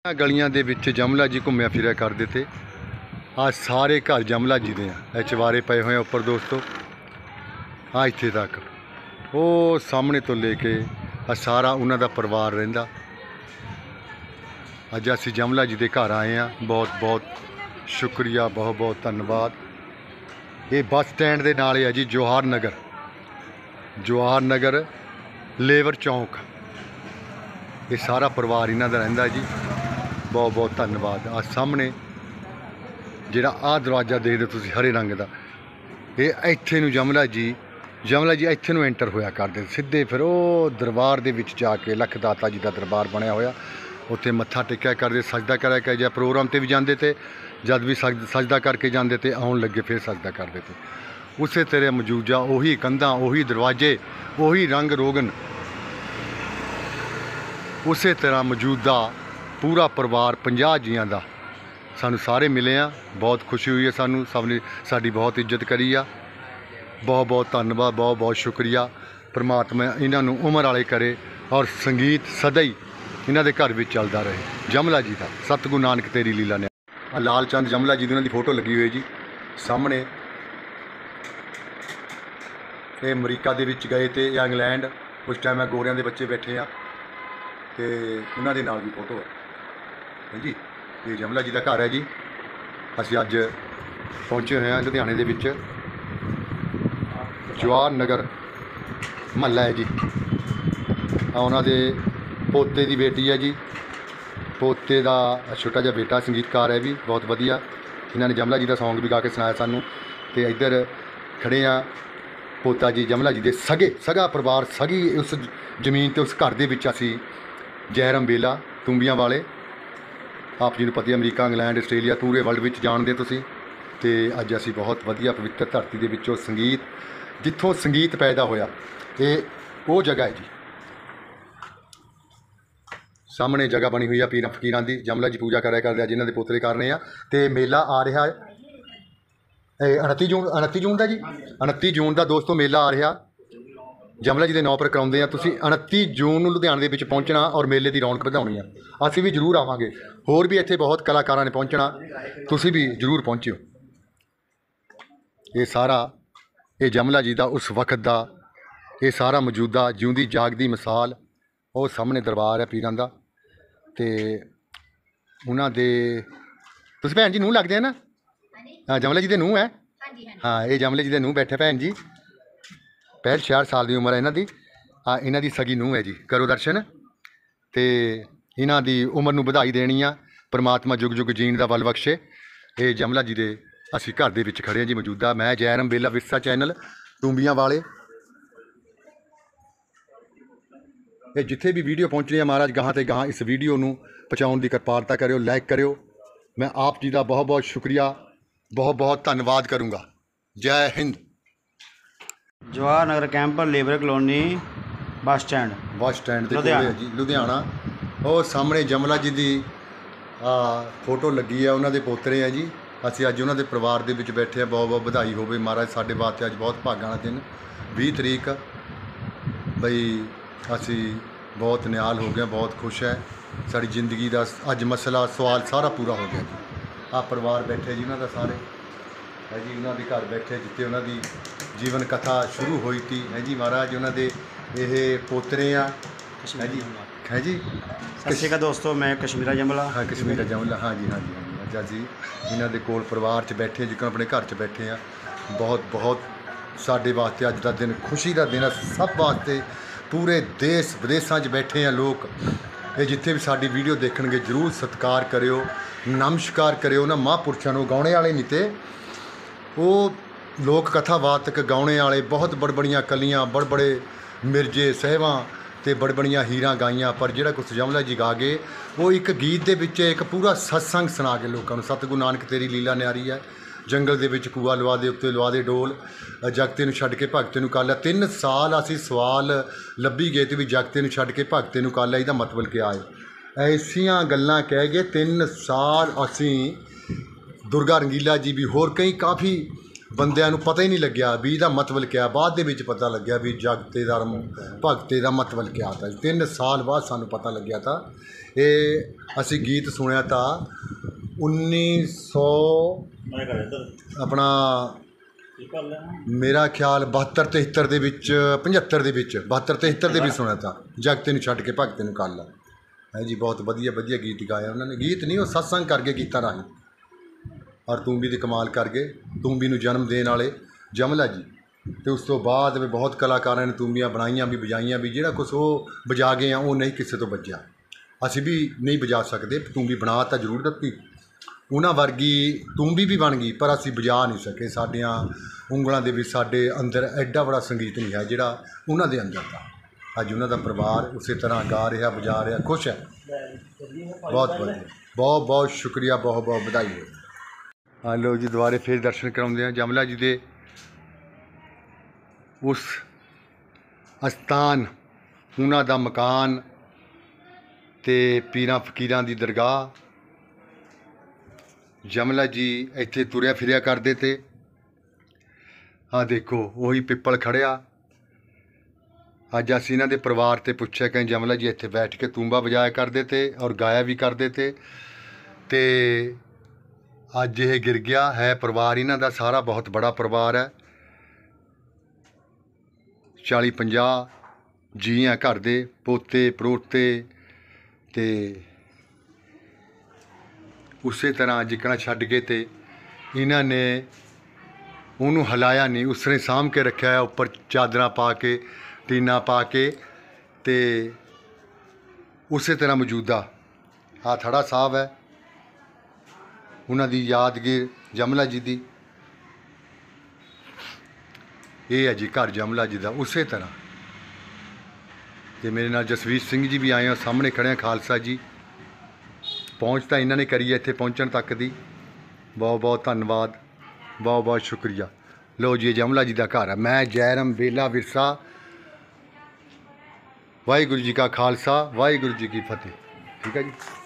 ਗਲੀਆਂ ਦੇ ਵਿੱਚ ਜਮਲਾ ਜੀ ਘੁੰਮਿਆ ਫਿਰਿਆ ਕਰਦੇ ਤੇ ਆ ਸਾਰੇ ਘਰ ਜਮਲਾ ਜੀ ਦੇ ਆ। ਇਹ ਚਵਾਰੇ ਪਏ ਹੋਏ ਆ ਉੱਪਰ ਦੋਸਤੋ, ਆ ਇੱਥੇ ਤੱਕ ਉਹ ਸਾਹਮਣੇ ਤੋਂ ਲੈ ਕੇ ਆ ਸਾਰਾ ਉਹਨਾਂ ਦਾ ਪਰਿਵਾਰ ਰਹਿੰਦਾ। ਅੱਜ ਅਸੀਂ ਜਮਲਾ ਜੀ ਦੇ ਘਰ ਆਏ ਆ। ਬਹੁਤ ਬਹੁਤ ਸ਼ੁਕਰੀਆ, ਬਹੁਤ ਬਹੁਤ ਧੰਨਵਾਦ। ਇਹ ਬੱਸ ਸਟੈਂਡ ਦੇ ਨਾਲ ਹੈ ਜੀ, ਜਵਾਹਰ ਨਗਰ ਲੇਬਰ ਚੌਂਕ। ਇਹ ਸਾਰਾ ਪਰਿਵਾਰ ਇਹਨਾਂ ਦਾ ਰਹਿੰਦਾ ਜੀ। बहुत बहुत धन्यवाद। आ सामने ਜਿਹੜਾ ਆ ਦਰਵਾਜ਼ਾ ਦੇਖਦੇ ਤੁਸੀਂ ਹਰੇ ਰੰਗ ਦਾ, ਇਹ ਇੱਥੇ ਨੂੰ ਜਮਲਾ ਜੀ ਇੱਥੇ ਨੂੰ ਐਂਟਰ ਹੋਇਆ ਕਰਦੇ ਸਿੱਧੇ। ਫਿਰ ਉਹ ਦਰਬਾਰ ਦੇ ਵਿੱਚ ਜਾ ਕੇ ਲੱਖ ਦਾਤਾ ਜੀ ਦਾ ਦਰਬਾਰ ਬਣਿਆ ਹੋਇਆ, ਉੱਥੇ ਮੱਥਾ ਟੇਕਿਆ ਕਰਦੇ, ਸਜਦਾ ਕਰਿਆ ਕਿ ਜਾਂ ਪ੍ਰੋਗਰਾਮ ਤੇ ਵੀ ਜਾਂਦੇ ਤੇ ਜਦ ਵੀ ਸਜਦਾ ਕਰਕੇ ਜਾਂਦੇ ਤੇ ਆਉਣ ਲੱਗੇ ਫਿਰ ਸਜਦਾ ਕਰਦੇ ਤੇ। ਉਸੇ ਤਰ੍ਹਾਂ ਮੌਜੂਦਾ ਉਹੀ ਕੰਧਾਂ, ਉਹੀ ਦਰਵਾਜ਼ੇ, ਉਹੀ ਰੰਗ ਰੋਗਨ, ਉਸੇ ਤਰ੍ਹਾਂ ਮੌਜੂਦਾ पूरा परिवार 50 जीआं दा सानू सारे मिले आ। बहुत खुशी हुई है, सानू सब ने साडी बहुत इज्जत करी आ। बहुत बहुत धन्यवाद, बहुत बहुत शुक्रिया। परमात्मा इन्हां नू उम्र वाले करे और संगीत सदा ही इन्हां दे घर विच चलदा रहे। जमला जी दा सतगुरु नानक तेरी लीला ने। लाल चंद जमला जी दी उन्हां दी फोटो लगी हुई है जी सामने। ये अमरीका दे विच गए थे या इंग्लैंड, उस टाइम गोरियां दे बच्चे बैठे आ ते उन्हां दे नाल भी फोटो है जी। ये जमला जी का घर है जी। असीं अज पहुँचे हुए हैं लुधियाने दे विच, जवाहर नगर महल्ला है जी। उन्हां दे पोते की बेटी है जी, पोते का छोटा जिहा बेटा संगीतकार है भी, बहुत वधिया। इन्होंने जमला जी का सॉन्ग भी गा के सुनाया सानू। तो इधर खड़े हाँ, पोता जी जमला जी के सगा परिवार, सगी उस जमीन ते उस घर दे विच असीं जयराम बेला तुंबियां वाले, आप जी को पता, अमरीका इंग्लैंड आस्ट्रेलिया पूरे वर्ल्ड में जानते तुसीं। ते अज असीं बहुत वधिया पवित्र धरती दे विचों संगीत, जिथों संगीत पैदा होया, ये वो जगह है जी। सामने जगह बनी हुई है पीर फकीरां दी। जमला जी पूजा करा करदे जिन्हां दे पोतरे करने आ। ते मेला आ रहा है 29 जून का जी। 29 जून का दोस्तों मेला आ रहा, जमला जी के नाम पर कराउंदे आ। तुसीं 29 जून नूं लुधियाने दे विच पहुंचना और मेले की रौनक वधाउणी आ। असीं भी जरूर आवांगे, होर भी इत्थे बहुत कलाकारां ने पहुंचना, तुसीं भी जरूर पहुंचिओ। ये सारा ये जमला जी का उस वक्त का ये सारा मौजूदा जिउंदी जागदी मिसाल। वो सामने दरबार है पीरां दा, ते उन्हां दे तुसीं भैन जी नूंह लगदे आ ना? हाँ, जमला जी दे नूंह है। हाँ, ये जमले जी दे नूंह बैठे भैन जी, 65 साल की उम्र है इन्हां दी। हाँ, इन्हां दी सगी नूंह है जी। करो दर्शन ते इन्हां दी उम्र नूं वधाई देनी आ। परमात्मा जुग जुग जीण दा बल बख्शे। ये जमला जी दे असीं घर दे विच खड़े जी मौजूदा। मैं जयराम बेला विरसा चैनल टूंबियां वाले। ये जिथे भी वीडियो पहुँचनी है महाराज गाहां ते गाहां इस वीडियो नूं पहुँचाउण दी किरपालता करिओ, लाइक करिओ। मैं आप जी का बहुत बहुत शुक्रिया, बहुत बहुत धन्यवाद करूँगा। जय हिंद। Jawahar Nagar camp labour colony bus stand के कोल है जी, लुधियाना। और सामने जमला जी की फोटो लगी है, उन्होंने पोतरे हैं जी। असीं अज उन्होंने परिवार के विच बैठे हैं। बहुत बहुत बधाई होवे महाराज, साडे वास्ते अज बहुत भागां वाला दिन 20 तरीक बई असीं बहुत निहाल हो गए, बहुत खुश है। साड़ी जिंदगी का अज मसला सवाल सारा पूरा हो गया जी। आ परिवार बैठे जी उन्होंने सारे है जी, उन्होंने घर बैठे जिते उन्होंने जीवन कथा शुरू हुई थी है जी। महाराज उन्होंने ये पोतरे है जी, है जी। सत श्री अकाल दोस्तों, मैं कश्मीरा जमला। हाँ, कश्मीरा जमला। हाँ जी, हाँ जी, हाँ जी। अज असीं इन्हां दे कोल परिवार च बैठे, जिक्र अपने घर च बैठे हैं। बहुत बहुत साडे वास्ते अज दा दिन खुशी का दिन है, सब वास्ते। पूरे देश विदेशों च बैठे हैं लोग। ये जिथे भी साडी वीडियो देखणगे जरूर सत्कार करिओ, नमस्कार करिओ। उन्हां महापुरुषां नूं गाउणे वाले नहीं ते वो लोक कथा वातक गाउणे वाले, बहुत बड़ बड़ियां कलियां, बड़ बड़े मिर्जे साहिबां ते बड़ बड़ियां हीरां गाइयां। पर जिहड़ा कुछ जमला जी गा गए वो एक गीत दे विच एक पूरा सत्संग सुना के लोगों को। सतगुरु नानक तेरी लीला न्यारी है। जंगल दे विच कूआ लवा दे, उत्ते लवा दे डोल, जगते नूं छड्ड के भगते नूं कर लिया। 3 साल असीं सवाल लभी गए ते भी जगते नूं छड्ड के भगते नूं कर लिया, इहदा मतलब क्या है? ऐसियां गल्लां कह गए। 3 साल असीं दुर्गा रंगीला जी भी होर कई काफ़ी बंदियां नूं पता ही नहीं लग्या भी इहदा मतलब क्या। बाद दे विच पता लग्या भी जगते धर्म भगते का मतलब क्या था। 3 साल बाद सानूं पता लग्या था ਇਹ ਅਸੀਂ ਗੀਤ ਸੁਣਿਆ ਤਾਂ 1900 ਆਪਣਾ ਮੇਰਾ ਖਿਆਲ 72 73 ਦੇ ਵਿੱਚ 75 ਦੇ ਵਿੱਚ 72 73 ਦੇ ਵਿੱਚ ਸੁਣਿਆ ਤਾਂ ਜਗਤੇ ਨੂੰ ਛੱਡ ਕੇ ਭਗਤੇ ਨੂੰ ਕਾਲਾ ਹੈ ਜੀ। ਬਹੁਤ ਵਧੀਆ ਵਧੀਆ ਗੀਤ ਗਾਇਆ ਉਹਨਾਂ ਨੇ। ਗੀਤ ਨਹੀਂ, ਉਹ ਸਤਸੰਗ ਕਰਕੇ ਗੀਤਾਂ ਰਾਹੀਂ ਔਰ ਤੂੰਬੀ ਦੀ ਕਮਾਲ ਕਰ ਗਏ। ਤੂੰਬੀ ਨੂੰ ਜਨਮ ਦੇਣ ਵਾਲੇ ਜਮਲਾ ਜੀ, ਅਤੇ ਉਸ ਤੋਂ ਬਾਅਦ ਵੀ ਬਹੁਤ ਕਲਾਕਾਰਾਂ ਨੇ ਤੂੰਬੀਆਂ ਬਣਾਈਆਂ ਵੀ ਵਜਾਈਆਂ ਵੀ। ਜਿਹੜਾ ਕੁਛ ਉਹ ਵਜਾ ਗਏ ਆ ਉਹ ਨਹੀਂ ਕਿਸੇ ਤੋਂ ਵੱਜਿਆ। ਅਸੀਂ ਵੀ ਨਹੀਂ ਵਜਾ ਸਕਦੇ। ਤੂੰਬੀ ਬਣਾ ਤਾਂ ਜ਼ਰੂਰ ਦਿੱਤੀ, ਉਹਨਾਂ ਵਰਗੀ ਤੂੰਬੀ ਵੀ ਬਣ ਗਈ, ਪਰ ਅਸੀਂ ਵਜਾ ਨਹੀਂ ਸਕੇ। ਸਾਡੀਆਂ ਉਂਗਲਾਂ ਦੇ ਵਿੱਚ ਸਾਡੇ ਅੰਦਰ ਐਡਾ ਬੜਾ ਸੰਗੀਤ ਨਹੀਂ ਹੈ ਜਿਹੜਾ ਉਹਨਾਂ ਦੇ ਅੰਦਰ ਦਾ। ਅੱਜ ਉਹਨਾਂ ਦਾ ਪਰਿਵਾਰ ਉਸੇ ਤਰ੍ਹਾਂ ਗਾ ਰਿਹਾ, ਵਜਾ ਰਿਹਾ, ਖੁਸ਼ ਹੈ। ਬਹੁਤ ਵਧੀਆ, ਬਹੁਤ ਬਹੁਤ ਸ਼ੁਕਰੀਆ, ਬਹੁਤ ਬਹੁਤ ਵਧਾਈ ਹੋ। ਹਾਂ ਲਓ ਜੀ, ਦੁਬਾਰੇ ਫਿਰ ਦਰਸ਼ਨ ਕਰਾਉਂਦੇ ਹਾਂ ਜਮਲਾ ਜੀ ਦੇ ਉਸ ਅਸਥਾਨ, ਉਹਨਾਂ ਦਾ ਮਕਾਨ ਅਤੇ ਪੀਰਾਂ ਫਕੀਰਾਂ ਦੀ ਦਰਗਾਹ। ਜਮਲਾ ਜੀ ਇੱਥੇ ਤੁਰਿਆ ਫਿਰਿਆ ਕਰਦੇ ਤੇ। ਆਹ ਦੇਖੋ ਉਹੀ ਪਿੱਪਲ ਖੜਿਆ। ਅੱਜ ਅਸੀਂ ਇਹਨਾਂ ਦੇ ਪਰਿਵਾਰ 'ਤੇ ਪੁੱਛਿਆ ਕਿ ਜਮਲਾ ਜੀ ਇੱਥੇ ਬੈਠ ਕੇ ਤੂੰਬਾ ਵਜਾਇਆ ਕਰਦੇ ਤੇ ਔਰ ਗਾਇਆ ਵੀ ਕਰਦੇ ਤੇ, ਅਤੇ ਅੱਜ ਇਹ ਗਿਰ ਗਿਆ ਹੈ। ਪਰਿਵਾਰ ਇਹਨਾਂ ਦਾ ਸਾਰਾ ਬਹੁਤ ਬੜਾ ਪਰਿਵਾਰ ਹੈ, 40-50 ਜੀ ਆ ਘਰ ਦੇ, ਪੋਤੇ ਪੜੋਤੇ। ਅਤੇ ਉਸੇ ਤਰ੍ਹਾਂ ਜਿੱਕਣਾ ਛੱਡ ਕੇ ਤੇ ਇਹਨਾਂ ਨੇ ਉਹਨੂੰ ਹਿਲਾਇਆ ਨਹੀਂ, ਉਸ ਨੇ ਸਾਂਭ ਕੇ ਰੱਖਿਆ ਹੈ। ਉੱਪਰ ਚਾਦਰਾਂ ਪਾ ਕੇ, ਟੀਨਾ ਪਾ ਕੇ, ਅਤੇ ਉਸੇ ਤਰ੍ਹਾਂ ਮੌਜੂਦਾ ਆਹ ਥੜਾ ਸਾਹਿਬ ਹੈ ਉਹਨਾਂ ਦੀ ਯਾਦਗਾਰ ਜਮਲਾ ਜੀ ਦੀ। ਇਹ ਹੈ ਜੀ ਘਰ ਜਮਲਾ ਜੀ ਦਾ ਉਸੇ ਤਰ੍ਹਾਂ। ਅਤੇ ਮੇਰੇ ਨਾਲ ਜਸਵੀਰ ਸਿੰਘ ਜੀ ਵੀ ਆਏ ਆ, ਸਾਹਮਣੇ ਖੜ੍ਹੇ ਆ ਖਾਲਸਾ ਜੀ। ਪਹੁੰਚ ਤਾਂ ਇਹਨਾਂ ਨੇ ਕਰੀ ਹੈ ਇੱਥੇ ਪਹੁੰਚਣ ਤੱਕ ਦੀ। ਬਹੁਤ ਬਹੁਤ ਧੰਨਵਾਦ, ਬਹੁਤ ਬਹੁਤ ਸ਼ੁਕਰੀਆ। ਲਓ ਜੀ, ਇਹ ਜਮਲਾ ਜੀ ਦਾ ਘਰ ਹੈ। ਮੈਂ ਜੈਰਮ ਵੇਲਾ ਵਿਰਸਾ। ਵਾਹਿਗੁਰੂ ਜੀ ਕਾ ਖਾਲਸਾ, ਵਾਹਿਗੁਰੂ ਜੀ ਕੀ ਫਤਿਹ। ਠੀਕ ਹੈ ਜੀ।